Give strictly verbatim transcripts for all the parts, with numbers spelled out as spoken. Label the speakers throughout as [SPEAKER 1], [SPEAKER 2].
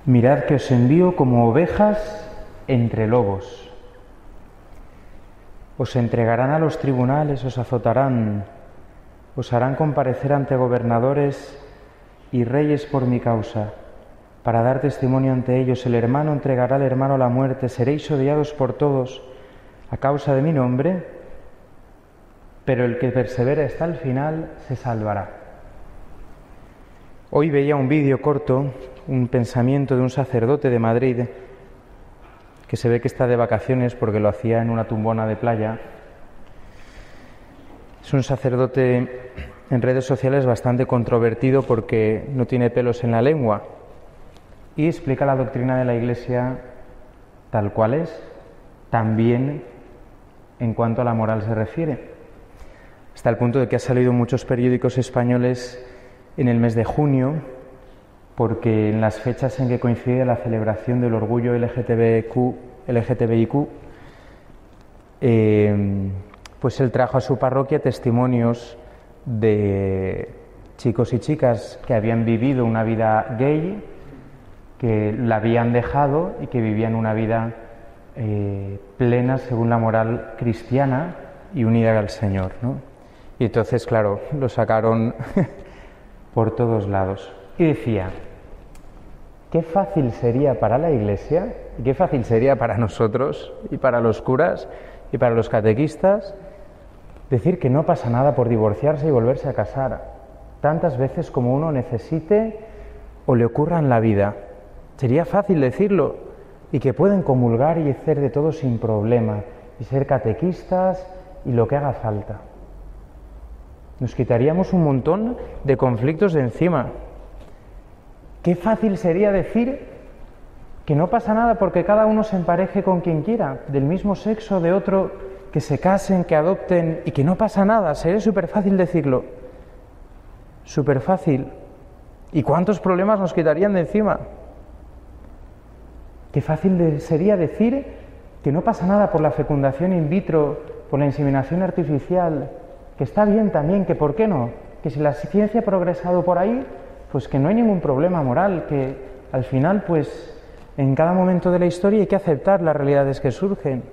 [SPEAKER 1] Mirad que os envío como ovejas entre lobos. Os entregarán a los tribunales, os azotarán, os harán comparecer ante gobernadores y reyes por mi causa, para dar testimonio ante ellos. El hermano entregará al hermano la muerte, seréis odiados por todos a causa de mi nombre, pero el que persevera hasta el final se salvará. Hoy veía un vídeo corto, un pensamiento de un sacerdote de Madrid, que se ve que está de vacaciones porque lo hacía en una tumbona de playa. Es un sacerdote en redes sociales bastante controvertido porque no tiene pelos en la lengua y explica la doctrina de la Iglesia tal cual es, también en cuanto a la moral se refiere, hasta el punto de que ha salido en muchos periódicos españoles en el mes de junio, porque en las fechas en que coincide la celebración del orgullo L G T B Q, L G T B I Q, eh, pues él trajo a su parroquia testimonios de chicos y chicas que habían vivido una vida gay, que la habían dejado y que vivían una vida eh, plena según la moral cristiana y unida al Señor, ¿no? Y entonces, claro, lo sacaron por todos lados. Y decía, qué fácil sería para la Iglesia, y qué fácil sería para nosotros, y para los curas, y para los catequistas, decir que no pasa nada por divorciarse y volverse a casar, tantas veces como uno necesite o le ocurra en la vida. Sería fácil decirlo, y que pueden comulgar y hacer de todo sin problema, y ser catequistas y lo que haga falta. Nos quitaríamos un montón de conflictos de encima. Qué fácil sería decir que no pasa nada porque cada uno se empareje con quien quiera, del mismo sexo, de otro, que se casen, que adopten, y que no pasa nada. Sería súper fácil decirlo. Súper fácil. ¿Y cuántos problemas nos quitarían de encima? Qué fácil de, sería decir que no pasa nada por la fecundación in vitro, por la inseminación artificial, que está bien también, que por qué no, que si la ciencia ha progresado por ahí, pues que no hay ningún problema moral, que al final, pues, en cada momento de la historia hay que aceptar las realidades que surgen.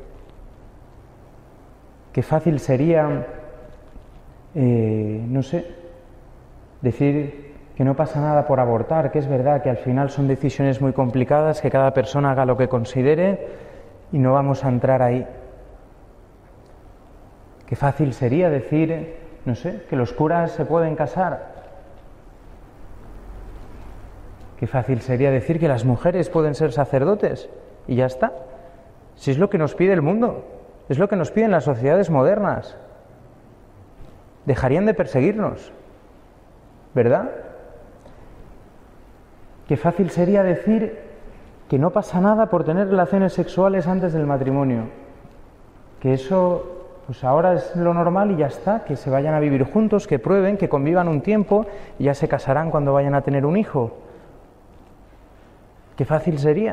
[SPEAKER 1] Qué fácil sería, eh, no sé, decir que no pasa nada por abortar, que es verdad que al final son decisiones muy complicadas, que cada persona haga lo que considere y no vamos a entrar ahí. Qué fácil sería decir, no sé, que los curas se pueden casar. Qué fácil sería decir que las mujeres pueden ser sacerdotes y ya está. Si es lo que nos pide el mundo, es lo que nos piden las sociedades modernas. Dejarían de perseguirnos, ¿verdad? Qué fácil sería decir que no pasa nada por tener relaciones sexuales antes del matrimonio, que eso pues ahora es lo normal y ya está, que se vayan a vivir juntos, que prueben, que convivan un tiempo y ya se casarán cuando vayan a tener un hijo. Qué fácil sería.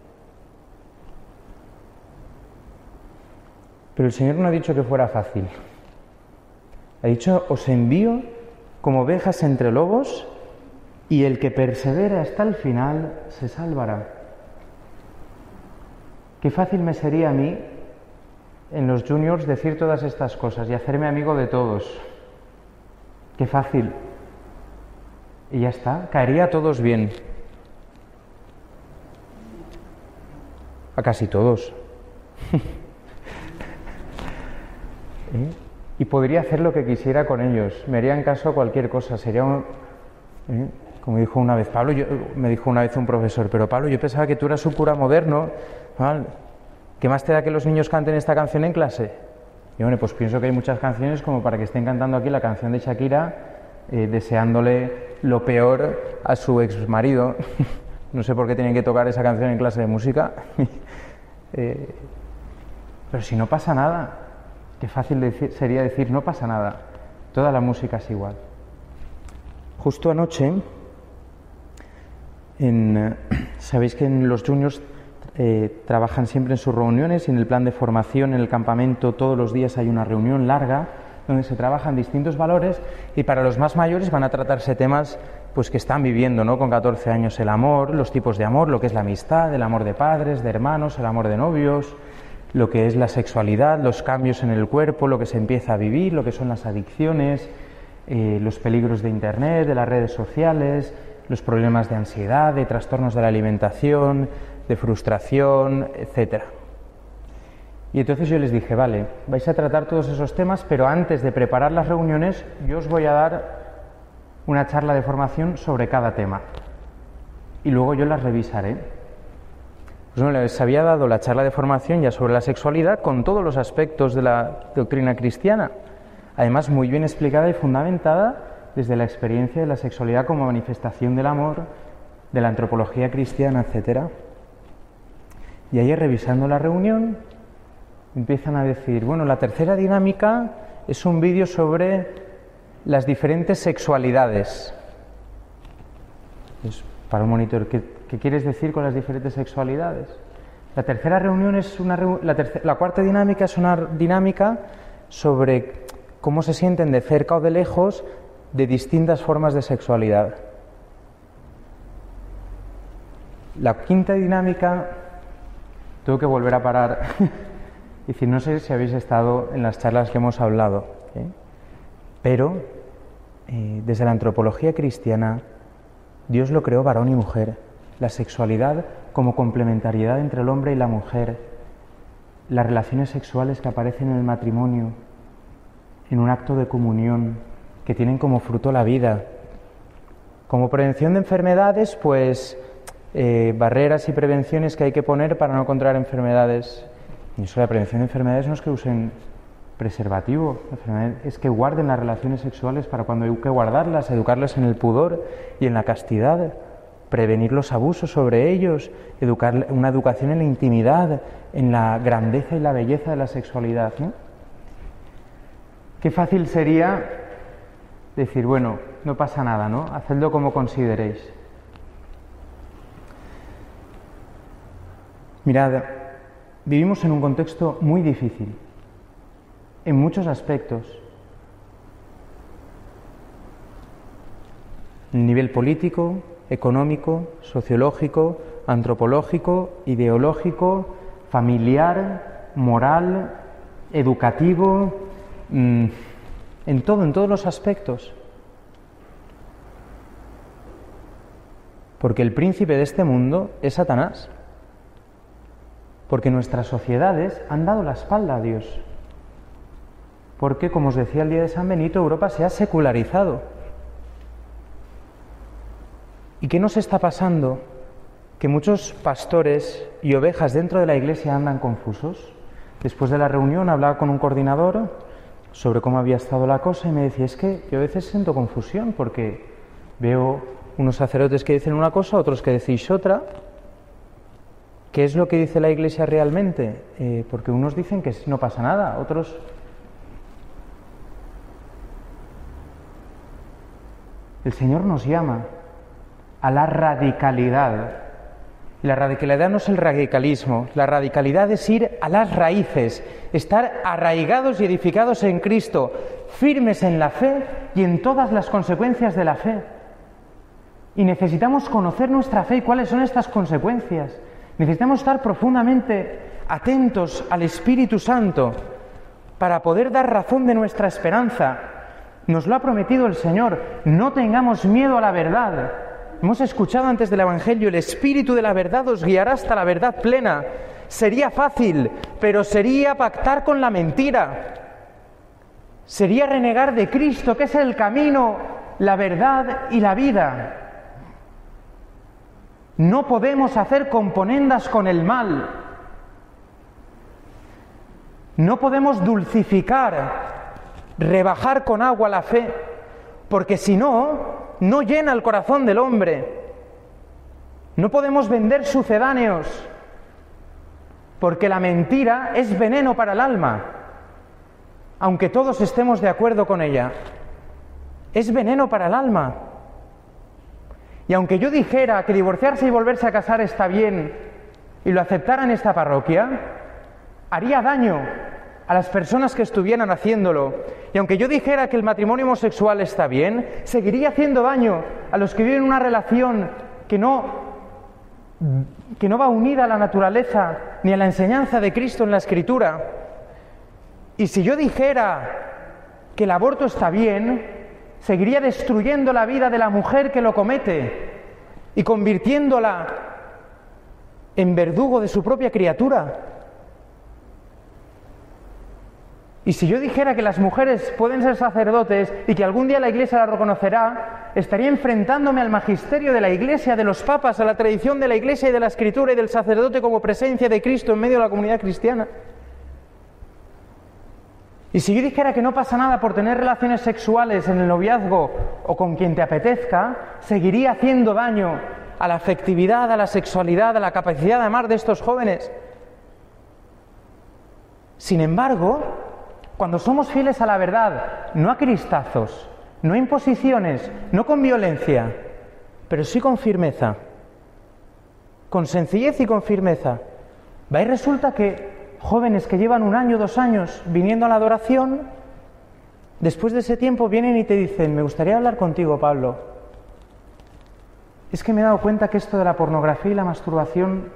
[SPEAKER 1] Pero el Señor no ha dicho que fuera fácil. Ha dicho, os envío como ovejas entre lobos y el que persevera hasta el final se salvará. Qué fácil me sería a mí en los juniors decir todas estas cosas y hacerme amigo de todos. Qué fácil. Y ya está, caería a todos bien. A casi todos. ¿Eh? Y podría hacer lo que quisiera con ellos. Me harían caso a cualquier cosa. Sería un, ¿eh? Como dijo una vez Pablo, yo, me dijo una vez un profesor, pero Pablo, yo pensaba que tú eras un cura moderno. ¿Vale? ¿Qué más te da que los niños canten esta canción en clase? Y bueno, pues pienso que hay muchas canciones como para que estén cantando aquí la canción de Shakira, eh, deseándole lo peor a su ex marido. No sé por qué tienen que tocar esa canción en clase de música. eh, pero si no pasa nada, qué fácil decir, sería decir no pasa nada. Toda la música es igual. Justo anoche, en, sabéis que en los juniors Eh, trabajan siempre en sus reuniones y en el plan de formación en el campamento todos los días hay una reunión larga donde se trabajan distintos valores, y para los más mayores van a tratarse temas pues que están viviendo, ¿no?, con catorce años, el amor, los tipos de amor, lo que es la amistad, el amor de padres, de hermanos, el amor de novios, lo que es la sexualidad, los cambios en el cuerpo, lo que se empieza a vivir, lo que son las adicciones, eh, los peligros de Internet, de las redes sociales, los problemas de ansiedad, de trastornos de la alimentación, de frustración, etcétera. Y entonces yo les dije, vale, vais a tratar todos esos temas, pero antes de preparar las reuniones yo os voy a dar una charla de formación sobre cada tema y luego yo las revisaré. Pues bueno, les había dado la charla de formación ya sobre la sexualidad con todos los aspectos de la doctrina cristiana, además muy bien explicada y fundamentada desde la experiencia de la sexualidad como manifestación del amor, de la antropología cristiana, etcétera. Y ayer, revisando la reunión, empiezan a decir, bueno, la tercera dinámica es un vídeo sobre las diferentes sexualidades. Pues, para un monitor, ¿qué, ¿qué quieres decir con las diferentes sexualidades? La tercera reunión es una la, tercera, la cuarta dinámica es una dinámica sobre cómo se sienten de cerca o de lejos de distintas formas de sexualidad. La quinta dinámica, tengo que volver a parar y decir, no sé si habéis estado en las charlas que hemos hablado, ¿eh? Pero eh, desde la antropología cristiana, Dios lo creó varón y mujer, la sexualidad como complementariedad entre el hombre y la mujer, las relaciones sexuales que aparecen en el matrimonio, en un acto de comunión, que tienen como fruto la vida. Como prevención de enfermedades, pues eh, barreras y prevenciones que hay que poner para no contraer enfermedades. Y eso, la prevención de enfermedades no es que usen preservativo, es que guarden las relaciones sexuales para cuando hay que guardarlas, educarlas en el pudor y en la castidad, prevenir los abusos sobre ellos, educar, una educación en la intimidad, en la grandeza y la belleza de la sexualidad, ¿no? Qué fácil sería decir, bueno, no pasa nada, ¿no? Hacedlo como consideréis. Mirad, vivimos en un contexto muy difícil, en muchos aspectos. A nivel político, económico, sociológico, antropológico, ideológico, familiar, moral, educativo, mmm, en todo, en todos los aspectos. Porque el príncipe de este mundo es Satanás. Porque nuestras sociedades han dado la espalda a Dios. Porque, como os decía el día de San Benito, Europa se ha secularizado. ¿Y qué nos está pasando? Que muchos pastores y ovejas dentro de la Iglesia andan confusos. Después de la reunión hablaba con un coordinador sobre cómo había estado la cosa y me decía, es que yo a veces siento confusión porque veo unos sacerdotes que dicen una cosa, otros que decís otra. ¿Qué es lo que dice la Iglesia realmente? Eh, porque unos dicen que no pasa nada, otros... El Señor nos llama a la radicalidad. Y la radicalidad no es el radicalismo, la radicalidad es ir a las raíces, estar arraigados y edificados en Cristo, firmes en la fe y en todas las consecuencias de la fe. Y necesitamos conocer nuestra fe y cuáles son estas consecuencias. Necesitamos estar profundamente atentos al Espíritu Santo para poder dar razón de nuestra esperanza. Nos lo ha prometido el Señor, no tengamos miedo a la verdad. Hemos escuchado antes del Evangelio, el Espíritu de la verdad os guiará hasta la verdad plena. Sería fácil, pero sería pactar con la mentira. Sería renegar de Cristo, que es el camino, la verdad y la vida. No podemos hacer componendas con el mal. No podemos dulcificar, rebajar con agua la fe, porque si no, no llena el corazón del hombre. No podemos vender sucedáneos, porque la mentira es veneno para el alma, aunque todos estemos de acuerdo con ella. Es veneno para el alma. Y aunque yo dijera que divorciarse y volverse a casar está bien y lo aceptara en esta parroquia, haría daño, a las personas que estuvieran haciéndolo. Y aunque yo dijera que el matrimonio homosexual está bien, seguiría haciendo daño a los que viven una relación que no, que no va unida a la naturaleza ni a la enseñanza de Cristo en la Escritura. Y si yo dijera que el aborto está bien, seguiría destruyendo la vida de la mujer que lo comete y convirtiéndola en verdugo de su propia criatura. Y si yo dijera que las mujeres pueden ser sacerdotes y que algún día la Iglesia la reconocerá, estaría enfrentándome al magisterio de la Iglesia, de los papas, a la tradición de la Iglesia y de la Escritura y del sacerdote como presencia de Cristo en medio de la comunidad cristiana. Y si yo dijera que no pasa nada por tener relaciones sexuales en el noviazgo o con quien te apetezca, seguiría haciendo daño a la afectividad, a la sexualidad, a la capacidad de amar de estos jóvenes. Sin embargo, cuando somos fieles a la verdad, no a cristazos, no a imposiciones, no con violencia, pero sí con firmeza, con sencillez y con firmeza, va y resulta que jóvenes que llevan un año, dos años viniendo a la adoración, después de ese tiempo vienen y te dicen: me gustaría hablar contigo, Pablo. Es que me he dado cuenta que esto de la pornografía y la masturbación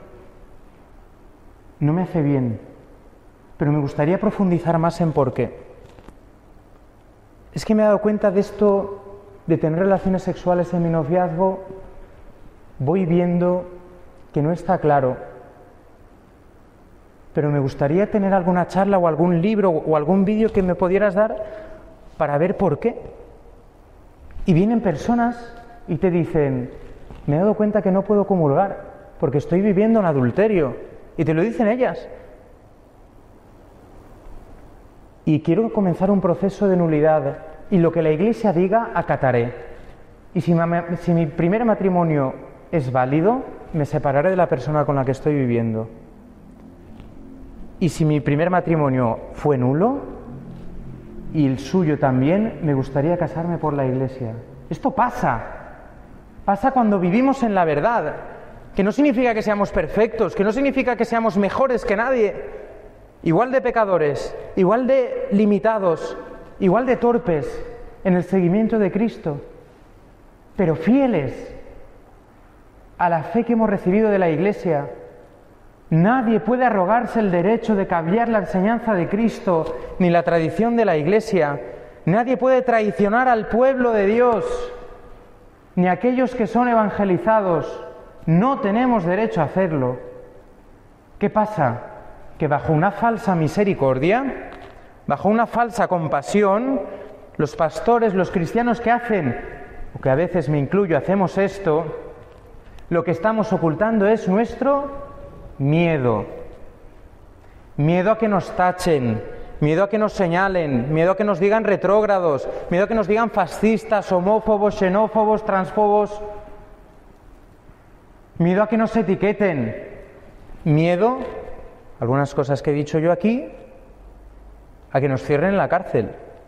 [SPEAKER 1] no me hace bien, pero me gustaría profundizar más en por qué. Es que me he dado cuenta de esto de tener relaciones sexuales en mi noviazgo, voy viendo que no está claro, pero me gustaría tener alguna charla o algún libro o algún vídeo que me pudieras dar para ver por qué. Y vienen personas y te dicen: me he dado cuenta que no puedo comulgar porque estoy viviendo en adulterio. Y te lo dicen ellas. Y quiero comenzar un proceso de nulidad y lo que la Iglesia diga acataré. Y si, si mi primer matrimonio es válido, me separaré de la persona con la que estoy viviendo. Y si mi primer matrimonio fue nulo y el suyo también, me gustaría casarme por la Iglesia. Esto pasa. Pasa cuando vivimos en la verdad, que no significa que seamos perfectos, que no significa que seamos mejores que nadie, igual de pecadores, igual de limitados, igual de torpes en el seguimiento de Cristo, pero fieles a la fe que hemos recibido de la Iglesia. Nadie puede arrogarse el derecho de cambiar la enseñanza de Cristo ni la tradición de la Iglesia. Nadie puede traicionar al pueblo de Dios, ni a aquellos que son evangelizados. No tenemos derecho a hacerlo. ¿Qué pasa? Que bajo una falsa misericordia, bajo una falsa compasión, los pastores, los cristianos que hacen, o que a veces me incluyo, hacemos esto, lo que estamos ocultando es nuestro miedo. Miedo a que nos tachen, miedo a que nos señalen, miedo a que nos digan retrógrados, miedo a que nos digan fascistas, homófobos, xenófobos, transfobos, miedo a que nos etiqueten, miedo, algunas cosas que he dicho yo aquí, a que nos cierren en la cárcel,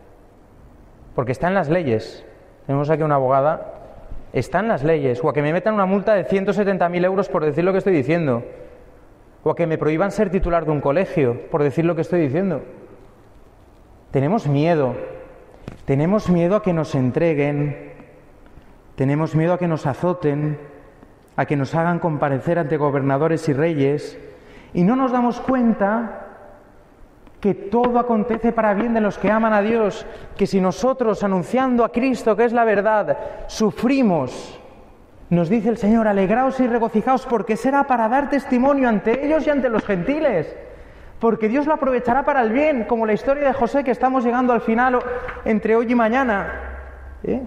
[SPEAKER 1] porque está en las leyes. Tenemos aquí una abogada, está en las leyes, o a que me metan una multa de ciento setenta mil euros por decir lo que estoy diciendo, o a que me prohíban ser titular de un colegio por decir lo que estoy diciendo. Tenemos miedo, tenemos miedo a que nos entreguen, tenemos miedo a que nos azoten, a que nos hagan comparecer ante gobernadores y reyes, y no nos damos cuenta que todo acontece para bien de los que aman a Dios, que si nosotros, anunciando a Cristo, que es la verdad, sufrimos, nos dice el Señor: alegraos y regocijaos, porque será para dar testimonio ante ellos y ante los gentiles, porque Dios lo aprovechará para el bien, como la historia de José, que estamos llegando al final entre hoy y mañana. ¿Eh?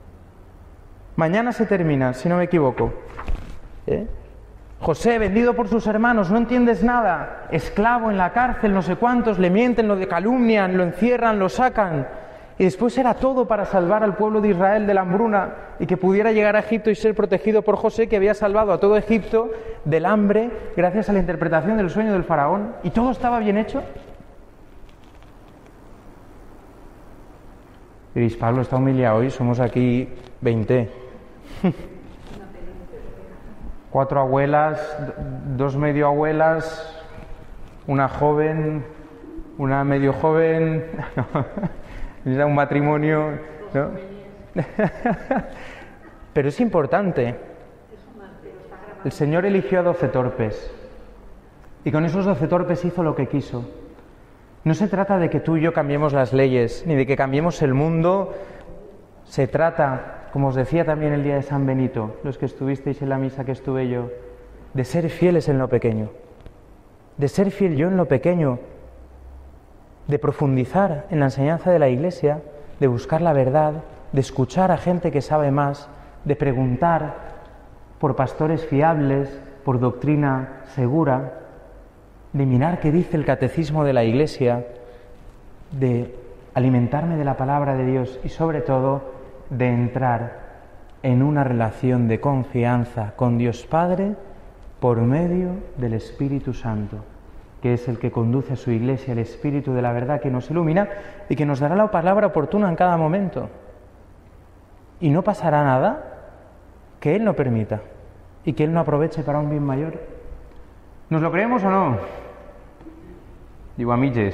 [SPEAKER 1] Mañana se termina, si no me equivoco. ¿Eh? José, vendido por sus hermanos, no entiendes nada, esclavo en la cárcel, no sé cuántos, le mienten, lo calumnian, lo encierran, lo sacan, y después era todo para salvar al pueblo de Israel de la hambruna y que pudiera llegar a Egipto y ser protegido por José, que había salvado a todo Egipto del hambre gracias a la interpretación del sueño del faraón, y todo estaba bien hecho. Diréis: Pablo está humillado hoy, somos aquí veinte. Cuatro abuelas, dos medio abuelas, una joven. una medio joven, era un matrimonio, ¿no? Pero es importante. El Señor eligió a doce torpes y con esos doce torpes hizo lo que quiso. No se trata de que tú y yo cambiemos las leyes, ni de que cambiemos el mundo. Se trata, como os decía también el día de San Benito, los que estuvisteis en la misa que estuve yo, de ser fieles en lo pequeño, de ser fiel yo en lo pequeño, de profundizar en la enseñanza de la Iglesia, de buscar la verdad, de escuchar a gente que sabe más, de preguntar por pastores fiables, por doctrina segura, de mirar qué dice el catecismo de la Iglesia, de alimentarme de la palabra de Dios y sobre todo de entrar en una relación de confianza con Dios Padre por medio del Espíritu Santo, que es el que conduce a su Iglesia, el Espíritu de la verdad que nos ilumina y que nos dará la palabra oportuna en cada momento. Y no pasará nada que Él no permita y que Él no aproveche para un bien mayor. ¿Nos lo creemos o no? Digo, amigues,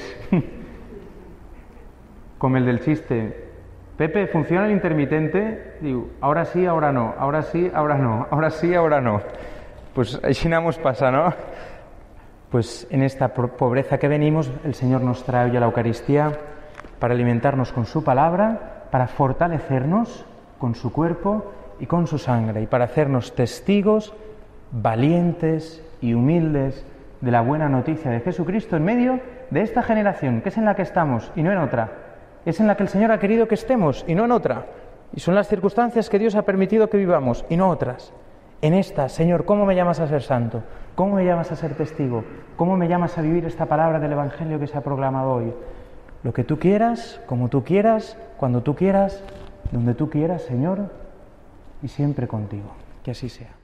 [SPEAKER 1] como el del chiste. Pepe, ¿funciona el intermitente? Digo, ahora sí, ahora no, ahora sí, ahora no, ahora sí, ahora no. Pues així nos pasa, ¿no? Pues en esta pobreza que venimos, el Señor nos trae hoy a la Eucaristía para alimentarnos con su palabra, para fortalecernos con su cuerpo y con su sangre, y para hacernos testigos valientes y humildes de la buena noticia de Jesucristo en medio de esta generación, que es en la que estamos y no en otra. Es en la que el Señor ha querido que estemos y no en otra. Y son las circunstancias que Dios ha permitido que vivamos y no otras. En esta, Señor, ¿cómo me llamas a ser santo? ¿Cómo me llamas a ser testigo? ¿Cómo me llamas a vivir esta palabra del Evangelio que se ha proclamado hoy? Lo que tú quieras, como tú quieras, cuando tú quieras, donde tú quieras, Señor, y siempre contigo. Que así sea.